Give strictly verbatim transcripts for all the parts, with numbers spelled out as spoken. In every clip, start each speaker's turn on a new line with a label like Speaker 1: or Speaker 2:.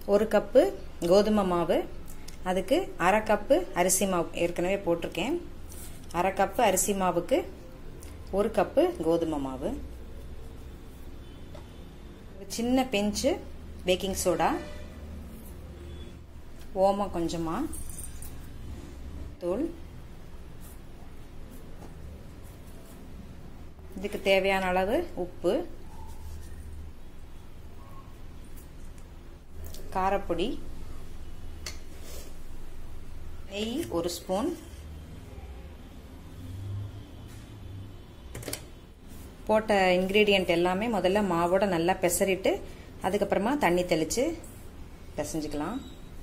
Speaker 1: ஒரு கப்பு கோதுமை மாவு, அதுக்கு அரை கப்பு அரிசி மாவு ஏற்கனவே போட்டிருக்கேன். அரை கப்பு அரிசி மாவுக்கு ஒரு கப்பு கோதுமை மாவு, சின்ன பிஞ்சு பேக்கிங் சோடா, ஓமம் கொஞ்சமா, தூள், இதுக்கு தேவையான அளவு உப்பு, காரப்பொடி, நெய் ஒரு ஸ்பூன், போட்ட இன்கிரீடியன்ட் எல்லாமே முதல்ல மாவோட நல்லா பெசரிட்டு அதுக்கப்புறமா தண்ணி தெளிச்சு பிசைஞ்சுக்கலாம்.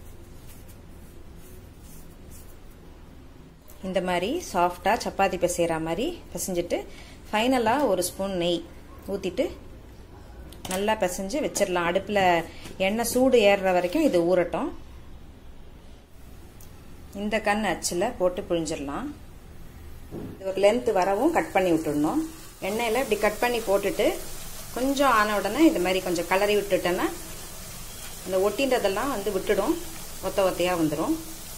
Speaker 1: இந்த மாதிரி சாஃப்டா சப்பாத்தி பிசைற மாதிரி பிசைஞ்சிட்டு ஃபைனலா ஒரு ஸ்பூன் நெய் ஊத்திட்டு நல்லா பிசைஞ்சு வச்சிடலாம். அடுப்புல எண்ணெய் சூடு ஏறுற வரைக்கும் இது ஊறட்டும். இந்த கண் அச்சுல போட்டு புழிஞ்சிடலாம். இது ஒரு லென்த் வரவும் கட் பண்ணி விட்டுடணும். எண்ணெயில இப்படி கட் பண்ணி போட்டுட்டு கொஞ்சம் ஆன உடனே இந்த மாதிரி கொஞ்சம் கலரி விட்டுட்டேன்னா இந்த ஒட்டின்றதெல்லாம் வந்து விட்டுடும், ஒத்த ஒத்தையா வந்துடும்.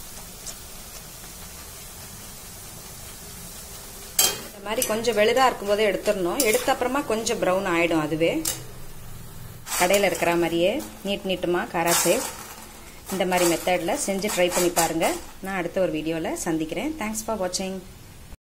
Speaker 1: இந்த மாதிரி கொஞ்சம் வெளுதா இருக்கும்போதே எடுத்துடணும். எடுத்த அப்புறமா கொஞ்சம் ப்ரௌன் ஆயிடும். அதுவே கடையில் இருக்கிற மாதிரியே நீட் நீட்டுமா காரா சேவ் இந்த மாதிரி மெத்தடில் செஞ்சு ட்ரை பண்ணி பாருங்க. நான் அடுத்த ஒரு வீடியோவில் சந்திக்கிறேன். தேங்க்ஸ் ஃபார் வாட்சிங்.